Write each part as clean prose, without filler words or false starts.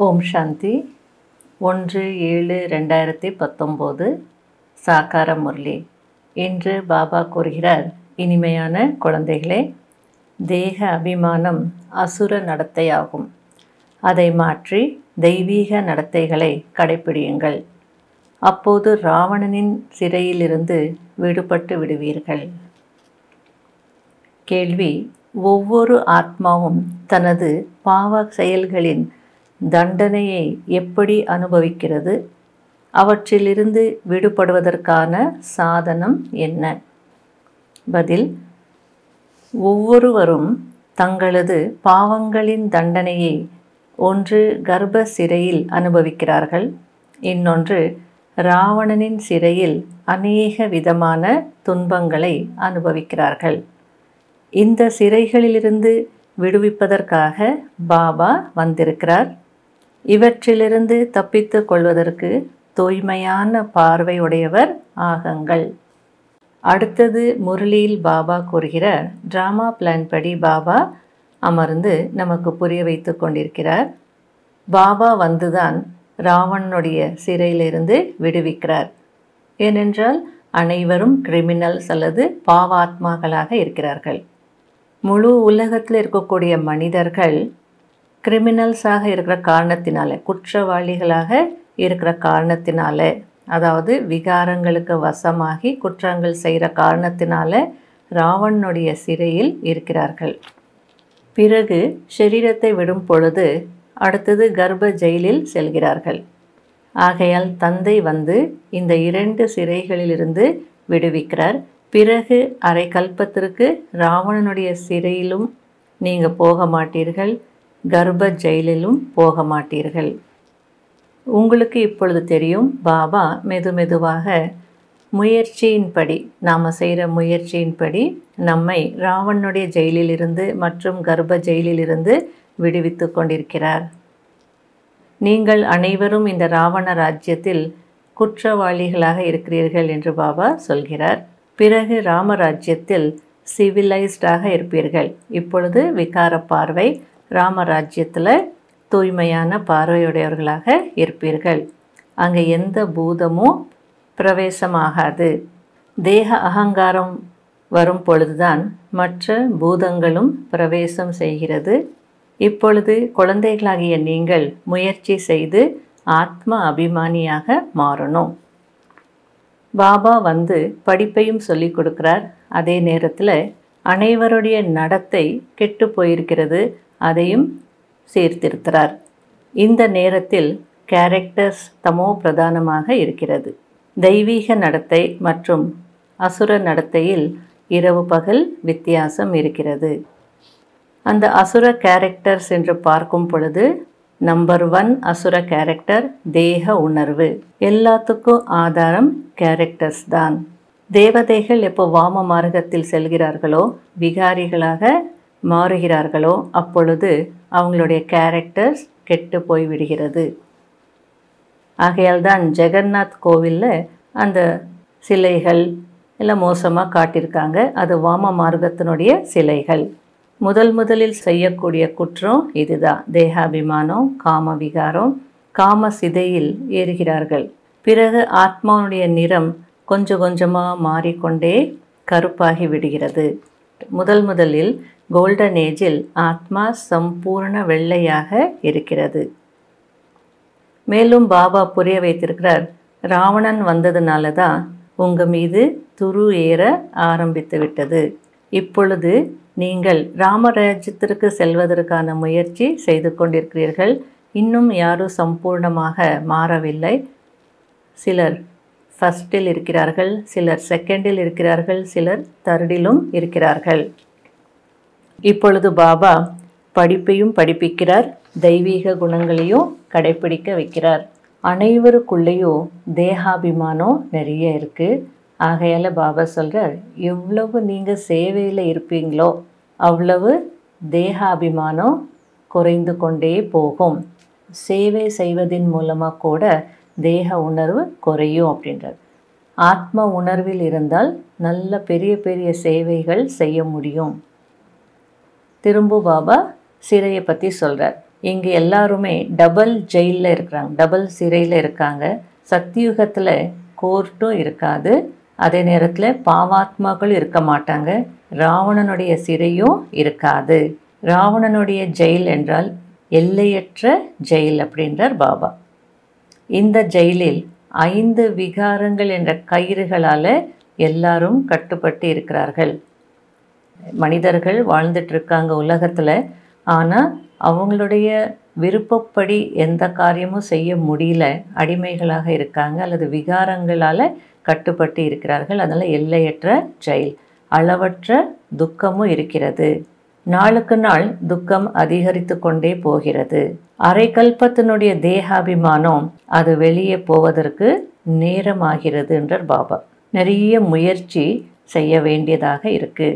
ஓம் சாந்தி. 1/7/2019 சாக்கார முரளி. இன்று பாபா கூறுகிறார், இனிமையான குழந்தைகளே, தேக அபிமானம் அசுர நடத்தையாகும். அதை மாற்றி தெய்வீக நடத்தைகளை கடைப்பிடியுங்கள். அப்போது ராவணனின் சிறையிலிருந்து விடுபட்டு விடுவீர்கள். கேள்வி: ஒவ்வொரு ஆத்மாவும் தனது பாவ செயல்களின் தண்டனையை எப்படி அனுபவிக்கிறது? அவற்றிலிருந்து விடுபடுவதற்கான சாதனம் என்ன? பதில்: ஒவ்வொருவரும் தங்களது பாவங்களின் தண்டனையை ஒன்று கர்ப்ப சிறையில் அனுபவிக்கிறார்கள், இன்னொன்று ராவணனின் சிறையில் அநேக விதமான துன்பங்களை அனுபவிக்கிறார்கள். இந்த சிறைகளிலிருந்து விடுவிப்பதற்காக பாபா வந்திருக்கிறார். இவற்றிலிருந்து தப்பித்து கொள்வதற்கு தூய்மையான பார்வையுடையவர் ஆகுங்கள். அடுத்தது முரளியில் பாபா கூறுகிறார், டிராமா பிளான் படி பாபா அமர்ந்து நமக்கு புரிய வைத்து கொண்டிருக்கிறார். பாபா வந்துதான் ராவணனுடைய சிறையிலிருந்து விடுவிக்கிறார். ஏனென்றால் அனைவரும் கிரிமினல்ஸ் அல்லது பாவாத்மாக்களாக இருக்கிறார்கள். முழு உலகத்தில் இருக்கக்கூடிய மனிதர்கள் கிரிமினல்ஸாக இருக்கிற காரணத்தினால, குற்றவாளிகளாக இருக்கிற காரணத்தினால, அதாவது விகாரங்களுக்கு வசமாகி குற்றங்கள் செய்கிற காரணத்தினால ராவணனுடைய சிறையில் இருக்கிறார்கள். பிறகு ஷரீரத்தை விடும் பொழுது அடுத்தது கர்ப்ப ஜெயிலில் செல்கிறார்கள். ஆகையால் தந்தை வந்து இந்த 2 சிறைகளிலிருந்து விடுவிக்கிறார். பிறகு அரை கல்பத்திற்கு ராவணனுடைய சிறையிலும் நீங்கள் போக மாட்டீர்கள், கர்ப்ப ஜெயிலிலும் போக மாட்டீர்கள். உங்களுக்கு இப்பொழுது தெரியும், பாபா மெதுவாக முயற்சியின்படி, நாம் செய்கிற முயற்சியின்படி நம்மை ராவணனுடைய ஜெயிலிலிருந்து மற்றும் கர்ப்ப ஜெயிலிலிருந்து விடுவித்து கொண்டிருக்கிறார். நீங்கள் அனைவரும் இந்த ராவண ராஜ்யத்தில் குற்றவாளிகளாக இருக்கிறீர்கள் என்று பாபா சொல்கிறார். பிறகு ராமராஜ்யத்தில் சிவிலைஸ்டாக இருப்பீர்கள். இப்பொழுது விகார பார்வை, ராமராஜ்யத்தில் தூய்மையான பார்வையுடையவர்களாக இருப்பீர்கள். அங்கே எந்த பூதமும் பிரவேசமாகாது. தேக அகங்காரம் வரும் பொழுதுதான் மற்ற பூதங்களும் பிரவேசம் செய்கிறது. இப்பொழுது குழந்தைகளாகிய நீங்கள் முயற்சி செய்து ஆத்ம அபிமானியாக மாறணும். பாபா வந்து படிப்பையும் சொல்லிக் கொடுக்கிறார். அதே நேரத்தில் அனைவருடைய நடத்தை கெட்டு போயிருக்கிறது, அதையும் சீர்திருத்துறார். இந்த நேரத்தில் கேரக்டர்ஸ் தமோ பிரதானமாக இருக்கிறது. தெய்வீக நடத்தை மற்றும் அசுர நடத்தையில் இரவு பகல் வித்தியாசம் இருக்கிறது. அந்த அசுர கேரக்டர்ஸ் என்று பார்க்கும் பொழுது நம்பர் 1 அசுர கேரக்டர் தேக உணர்வு. எல்லாத்துக்கும் ஆதாரம் கேரக்டர்ஸ் தான். தேவதைகள் எப்போ வாம மார்க்கத்தில் செல்கிறார்களோ, விகாரிகளாக மாறுகிறார்களோ, அப்பொழுது அவங்களுடைய கேரக்டர்ஸ் கெட்டு போய்விடுகிறது. ஆகையால் தான் ஜெகநாத் கோவிலில் அந்த சிலைகள் எல்லாம் மோசமாக காட்டியிருக்காங்க. அது வாம மார்க்கத்தினுடைய சிலைகள். முதலில் செய்யக்கூடிய குற்றம் இதுதான். தேகாபிமானம், காம விகாரம், காம சிதையில் ஏறுகிறார்கள். பிறகு ஆத்மாவுடைய நிறம் கொஞ்சம் கொஞ்சமாக மாறிக்கொண்டே கருப்பாகி விடுகிறது. முதலில் கோல்டன் ஏஜில் ஆத்மா சம்பூர்ண வெள்ளையாக இருக்கிறது. மேலும் பாபா புரிய வைத்திருக்கிறார், ராவணன் வந்ததுனால தான் உங்கள் மீது துரு ஏற ஆரம்பித்து விட்டது. இப்பொழுது நீங்கள் ராமராஜ்யத்திற்கு செல்வதற்கான முயற்சி செய்து கொண்டிருக்கிறீர்கள். இன்னும் யாரும் சம்பூர்ணமாக மாறவில்லை. சிலர் ஃபர்ஸ்டில் இருக்கிறார்கள், சிலர் செகண்டில் இருக்கிறார்கள், சிலர் தர்டிலும் இருக்கிறார்கள். இப்பொழுது பாபா படிப்பையும் படிப்பிக்கிறார், தெய்வீக குணங்களையும் கடைப்பிடிக்க வைக்கிறார். அனைவருக்குள்ளேயும் தேகாபிமானம் நிறைய இருக்குது. ஆகையால் பாபா சொல்கிறார், எவ்வளவு நீங்கள் சேவையில் இருப்பீங்களோ அவ்வளவு தேகாபிமானம் குறைந்து கொண்டே போகும். சேவை செய்வதன் மூலமாக கூட தேக உணர்வு குறையும் அப்படின்றார். ஆத்ம உணர்வில் இருந்தால் நல்ல பெரிய சேவைகள் செய்ய முடியும். திரும்ப பாபா சிறையை பற்றி சொல்கிறார். இங்கு எல்லாருமே டபுள் ஜெயிலில் இருக்கிறாங்க, டபுள் சிறையில் இருக்காங்க. சக்தியுகத்தில் கோர்ட்டும் இருக்காது, அதே நேரத்தில் பாவாத்மாக்களும் இருக்க மாட்டாங்க, ராவணனுடைய சிறையும் இருக்காது. ராவணனுடைய ஜெயில் என்றால் எல்லையற்ற ஜெயில் அப்படின்றார் பாபா. இந்த ஜெயிலில் 5 விகாரங்கள் என்ற கயிறுகளால் எல்லாரும் கட்டுப்பட்டு இருக்கிறார்கள். மனிதர்கள் வாழ்ந்துட்டு இருக்காங்க உலகத்தில், ஆனால் அவங்களுடைய விருப்பப்படி எந்த காரியமும் செய்ய முடியல, அடிமைகளாக இருக்காங்க அல்லது விகாரங்களால் கட்டுப்பட்டு இருக்கிறார்கள். அதனால் எல்லையற்ற ஜெயில், அளவற்ற துக்கமும் இருக்கிறது. நாளுக்கு நாள் துக்கம் அதிகரித்து கொண்டே போகிறது. அரை கல்பத்தினுடைய தேகாபிமானம் அது வெளியே போவதற்கு நேரமாகிறது என்றார் பாபா. நிறைய முயற்சி செய்ய வேண்டியதாக இருக்கு.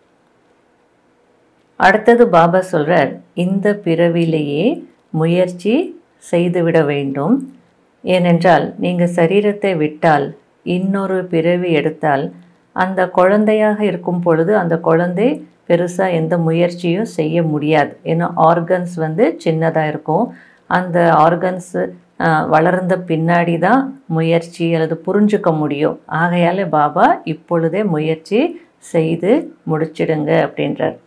அடுத்தது பாபா சொல்றார், இந்த பிறவிலேயே முயற்சி செய்துவிட வேண்டும். ஏனென்றால் நீங்கள் சரீரத்தை விட்டால் இன்னொரு பிறவி எடுத்தால் அந்த குழந்தையாக இருக்கும் பொழுது அந்த குழந்தை பெருசாக எந்த முயற்சியும் செய்ய முடியாது. ஏன்னா ஆர்கன்ஸ் சின்னதாக இருக்கும். அந்த ஆர்கன்ஸ் வளர்ந்த பின்னாடி தான் முயற்சி அல்லது புரிஞ்சுக்க முடியும். ஆகையால் பாபா இப்பொழுதே முயற்சி செய்து முடிச்சிடுங்க அப்படின்றார்.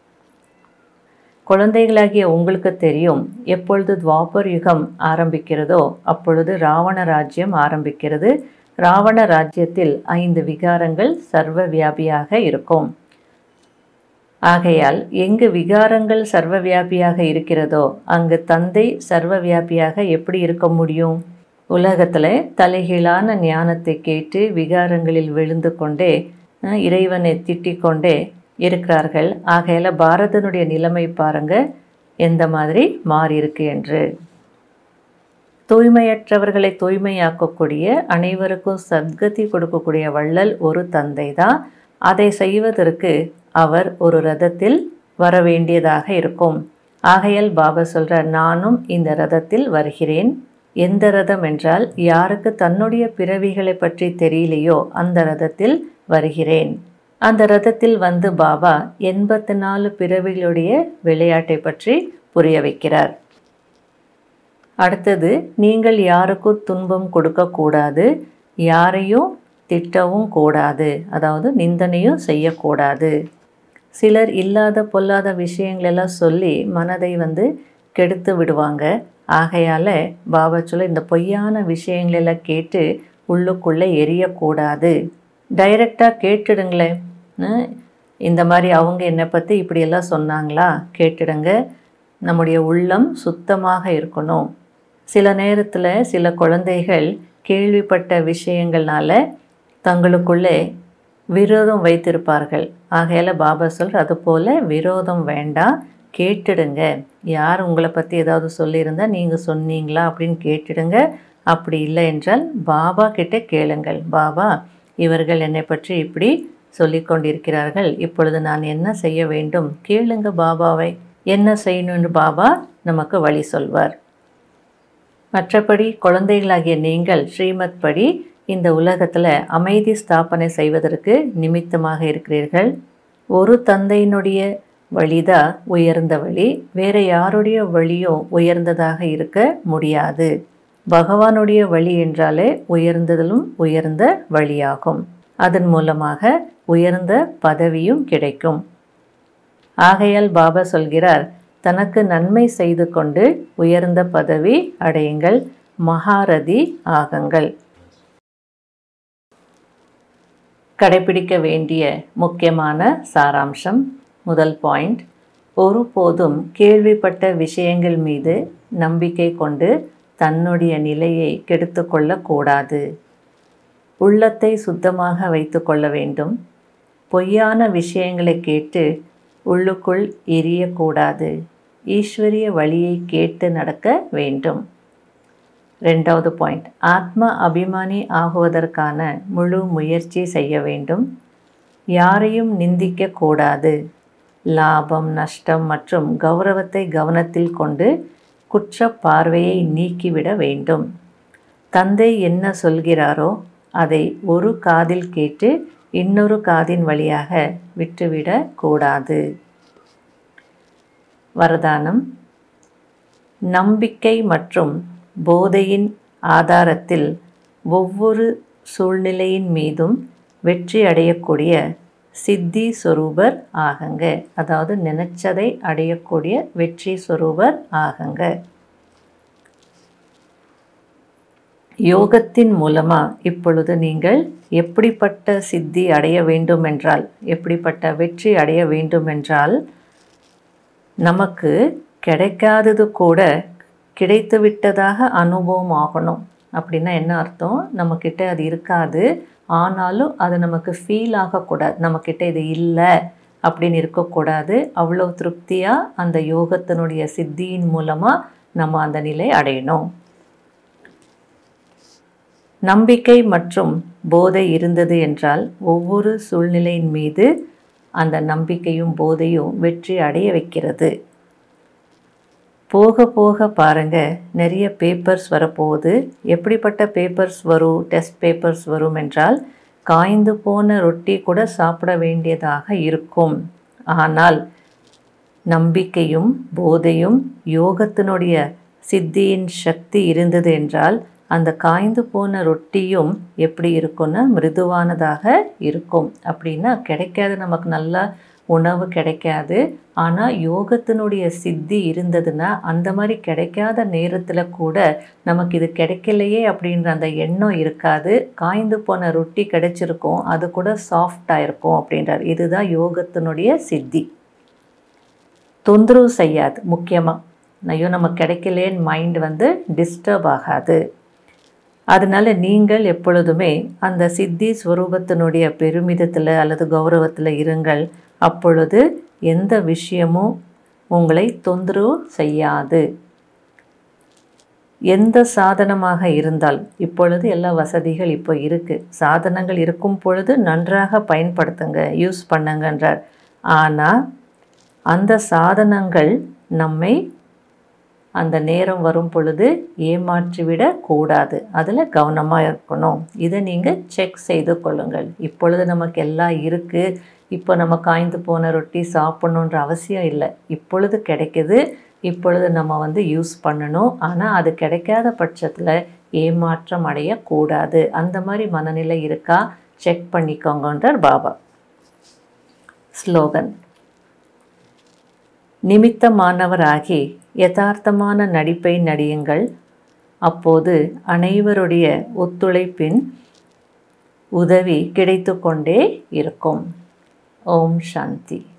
குழந்தைகளாகிய உங்களுக்கு தெரியும், எப்பொழுது துவாபர் யுகம் ஆரம்பிக்கிறதோ அப்பொழுது ராவண ராஜ்யம் ஆரம்பிக்கிறது. ராவண ராஜ்யத்தில் 5 விகாரங்கள் சர்வ வியாபியாக இருக்கும். ஆகையால் எங்கு விகாரங்கள் சர்வ வியாபியாக இருக்கிறதோ அங்கு தந்தை சர்வ வியாபியாக எப்படி இருக்க முடியும்? உலகத்தில் தலைகீழான ஞானத்தை கேட்டு விகாரங்களில் விழுந்து கொண்டே இறைவனை திட்டிக் கொண்டே இருக்கிறார்கள். ஆகையால் பாரதனுடைய நிலைமை பாருங்க எந்த மாதிரி மாறியிருக்கு என்று. தூய்மையற்றவர்களை தூய்மையாக்கக்கூடிய, அனைவருக்கும் சத்கதி கொடுக்கக்கூடிய வள்ளல் ஒரு தந்தை தான். அதை செய்வதற்கு அவர் ஒரு ரதத்தில் வர வேண்டியதாக இருக்கும். ஆகையால் பாபா சொல்கிறார், நானும் இந்த ரதத்தில் வருகிறேன். எந்த ரதம் என்றால் யாருக்கு தன்னுடைய பிறவிகளை பற்றி தெரியலையோ அந்த ரதத்தில் வருகிறேன். அந்த ரதத்தில் பாபா 84 பிறவிகளுடைய விளையாட்டை பற்றி புரிய வைக்கிறார். அடுத்தது, நீங்கள் யாருக்கும் துன்பம் கொடுக்கக்கூடாது, யாரையும் திட்டவும் கூடாது, அதாவது நிந்தனையும் செய்யக்கூடாது. சிலர் இல்லாத பொல்லாத விஷயங்களெல்லாம் சொல்லி மனதை கெடுத்து விடுவாங்க. ஆகையால் பாபா சொல்ல, இந்த பொய்யான விஷயங்களெல்லாம் கேட்டு உள்ளுக்குள்ளே எரியக்கூடாது. டைரெக்டாக கேட்டுடுங்களேன். இந்த மாதிரி அவங்க என்னை பற்றி இப்படியெல்லாம் சொன்னாங்களா, கேட்டுடுங்க. நம்முடைய உள்ளம் சுத்தமாக இருக்கணும். சில நேரத்தில் சில குழந்தைகள் கேள்விப்பட்ட விஷயங்கள்னால தங்களுக்குள்ளே விரோதம் வைத்திருப்பார்கள். ஆகையால் பாபா சொல்கிற, அதுபோல் விரோதம் வேண்டாம், கேட்டுடுங்க. யார் உங்களை பற்றி ஏதாவது சொல்லியிருந்தால் நீங்கள் சொன்னீங்களா அப்படின்னு கேட்டுடுங்க. அப்படி இல்லை என்றால் பாபா கிட்டே கேளுங்கள். பாபா, இவர்கள் என்னை பற்றி இப்படி சொல்லி கொண்டிருக்கிறார்கள், இப்பொழுது நான் என்ன செய்ய வேண்டும்? கேளுங்க பாபாவை, என்ன செய்யணும்னு பாபா நமக்கு வழி சொல்வார். மற்றபடி குழந்தைகளாகிய நீங்கள் ஸ்ரீமத் படி இந்த உலகத்தில் அமைதி ஸ்தாபனை செய்வதற்கு நிமித்தமாக இருக்கிறீர்கள். ஒரு தந்தையினுடைய வழிதான் உயர்ந்த வழி, வேறு யாருடைய வழியும் உயர்ந்ததாக இருக்க முடியாது. பகவானுடைய வழி என்றாலே உயர்ந்ததிலும் உயர்ந்த வழியாகும். அதன் மூலமாக உயர்ந்த பதவியும் கிடைக்கும். ஆகையால் பாபா சொல்கிறார், தனக்கு நன்மை செய்து கொண்டு உயர்ந்த பதவி அடையுங்கள், மகாரதி ஆகுங்கள். கடைபிடிக்க வேண்டிய முக்கியமான சாராம்சம். முதல் பாயிண்ட், ஒருபோதும் கேள்விப்பட்ட விஷயங்கள் மீது நம்பிக்கை கொண்டு தன்னுடைய நிலையை கெடுத்து கொள்ளக்கூடாது. உள்ளத்தை சுத்தமாக வைத்து கொள்ள வேண்டும். பொய்யான விஷயங்களை கேட்டு உள்ளுக்குள் எரியக்கூடாது. ஈஸ்வரிய வழியை கேட்டு நடக்க வேண்டும். 2வது பாயிண்ட், ஆத்ம அபிமானி ஆகுவதற்கான முழு முயற்சி செய்ய வேண்டும். யாரையும் நிந்திக்க கூடாது. லாபம், நஷ்டம் மற்றும் கௌரவத்தை கவனத்தில் கொண்டு குற்ற பார்வையை நீக்கிவிட வேண்டும். தந்தை என்ன சொல்கிறாரோ அதை ஒரு காதில் கேட்டு இன்னொரு காதின் வழியாக விட்டுவிடக்கூடாது. வரதானம். நம்பிக்கை மற்றும் போதையின் ஆதாரத்தில் ஒவ்வொரு சூழ்நிலையின் மீதும் வெற்றி அடையக்கூடிய சித்தி சொரூபர் ஆகுங்க. அதாவது நினைச்சதை அடையக்கூடிய வெற்றி சொரூபர் ஆகுங்க. யோகத்தின் மூலமாக இப்பொழுது நீங்கள் எப்படிப்பட்ட சித்தி அடைய வேண்டுமென்றால், எப்படிப்பட்ட வெற்றி அடைய வேண்டுமென்றால், நமக்கு கிடைக்காதது கூட கிடைத்து விட்டதாக அனுபவம் ஆகணும். அப்படின்னா என்ன அர்த்தம்? நம்மக்கிட்ட அது இருக்காது, ஆனாலும் அது நமக்கு ஃபீல் ஆகக்கூடாது. நம்மக்கிட்ட இது இல்லை அப்படின்னு இருக்கக்கூடாது. அவ்வளோ திருப்தியாக அந்த யோகத்தினுடைய சித்தியின் மூலமாக நம்ம அந்த நிலை அடையணும். நம்பிக்கை மற்றும் போதை இருந்தது என்றால் ஒவ்வொரு சூழ்நிலையின் மீது அந்த நம்பிக்கையும் போதையும் வெற்றி அடைய வைக்கிறது. போக போக பாருங்க, நிறைய பேப்பர்ஸ் வரப்போகுது. எப்படிப்பட்ட பேப்பர்ஸ் வரும்? டெஸ்ட் பேப்பர்ஸ் வரும் என்றால் காய்ந்து போன ரொட்டி கூட சாப்பிட வேண்டியதாக இருக்கும். ஆனால் நம்பிக்கையும் போதையும் யோகத்தினுடைய சித்தியின் சக்தி இருந்தது என்றால் அந்த காய்ந்து போன ரொட்டியும் எப்படி இருக்கும்னா மிருதுவானதாக இருக்கும். அப்படின்னா கிடைக்காது, நமக்கு நல்ல உணவு கிடைக்காது. ஆனால் யோகத்தினுடைய சித்தி இருந்ததுன்னா அந்த மாதிரி கிடைக்காத நேரத்தில் கூட நமக்கு இது கிடைக்கலையே அப்படின்ற அந்த எண்ணம் இருக்காது. காய்ந்து போன ரொட்டி கிடைச்சிருக்கும், அது கூட சாஃப்டாக இருக்கும் அப்படின்றார். இதுதான் யோகத்தினுடைய சித்தி. தொந்தரவு செய்யாது. முக்கியமாக ஐயோ நமக்கு கிடைக்கலேன்னு மைண்ட் டிஸ்டர்ப் ஆகாது. அதனால் நீங்கள் எப்பொழுதுமே அந்த சித்தி ஸ்வரூபத்தினுடைய பெருமிதத்தில் அல்லது கௌரவத்தில் இருங்கள். அப்பொழுது எந்த விஷயமும் உங்களை தொந்தரவு செய்யாது. எந்த சாதனமாக இருந்தால், இப்பொழுது எல்லா வசதிகள் இப்போ இருக்குது, சாதனங்கள் இருக்கும் பொழுது நன்றாக பயன்படுத்துங்க, யூஸ் பண்ணுங்கன்றார். ஆனால் அந்த சாதனங்கள் நம்மை அந்த நேரம் வரும் பொழுது ஏமாற்றிவிடக் கூடாது. அதில் கவனமாக இருக்கணும். இதை நீங்கள் செக் செய்து கொள்ளுங்கள். இப்பொழுது நமக்கு எல்லாம் இருக்குது, இப்போ நம்ம காய்ந்து போன ரொட்டி சாப்பிட்ணுன்ற அவசியம் இல்லை. இப்பொழுது கிடைக்கிது, இப்பொழுது நம்ம யூஸ் பண்ணணும். ஆனால் அது கிடைக்காத பட்சத்தில் ஏமாற்றம் அடையக்கூடாது. அந்த மாதிரி மனநிலை இருக்கா செக் பண்ணிக்கோங்கன்றார் பாபா. ஸ்லோகன்: நிமித்தமானவராகி யதார்த்தமான நடிப்பை நடியுங்கள். அப்போது அனைவருடைய ஒத்துழைப்பின் உதவி கிடைத்து கொண்டே இருக்கும். ஓம் சாந்தி.